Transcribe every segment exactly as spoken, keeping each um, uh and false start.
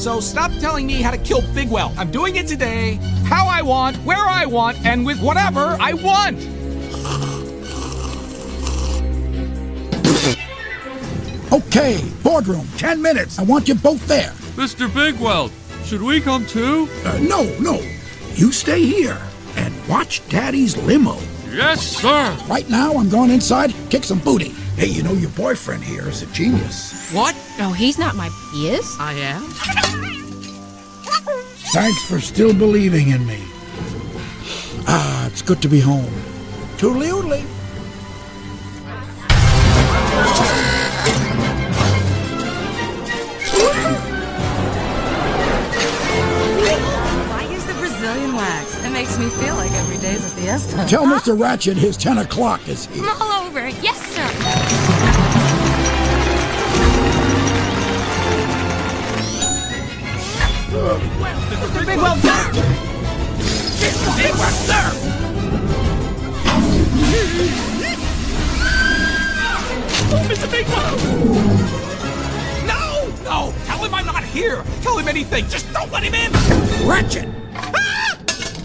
So stop telling me how to kill Bigweld. I'm doing it today, how I want, where I want, and with whatever I want. Okay, boardroom, ten minutes. I want you both there. Mister Bigweld, should we come too? Uh, no, no. You stay here and watch Daddy's limo. Yes, sir. Right now, I'm going inside, kick some booty. Hey, you know your boyfriend here is a genius. What? Oh, he's not my... He is? I am? Thanks for still believing in me. Ah, it's good to be home. Toodly oodly. Why use the Brazilian wax? It makes me feel like every day's a fiesta. Tell Mister Ratchet his ten o'clock is here. I'm all over it. Yes, sir. Mister Bigweld, sir! Mister Bigweld, sir! Oh, Mister Bigweld! No! No! Tell him I'm not here! Tell him anything! Just don't let him in! Ratchet! Ah!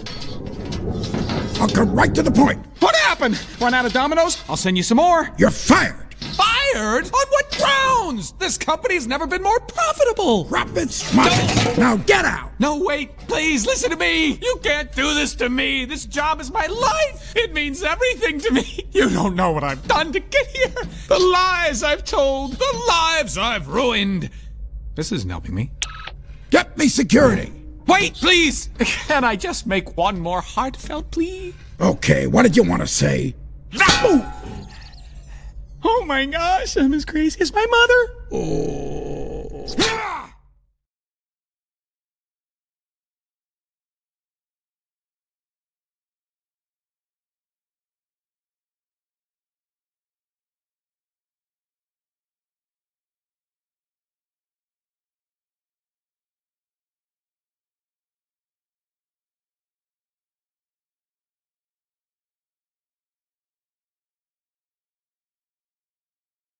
I'll come right to the point. What happened? Run out of dominoes? I'll send you some more. You're fired. Fired? On what grounds? This company's never been more profitable. Rapid smart. Now get out. No, wait, please listen to me. You can't do this to me. This job is my life. It means everything to me. You don't know what I've done to get here. The lies I've told, the lives I've ruined. This isn't helping me. Get me security. Wait, please. Can I just make one more heartfelt plea? Okay, what did you want to say? Ooh. Oh my gosh, I'm as crazy as my mother. Oh.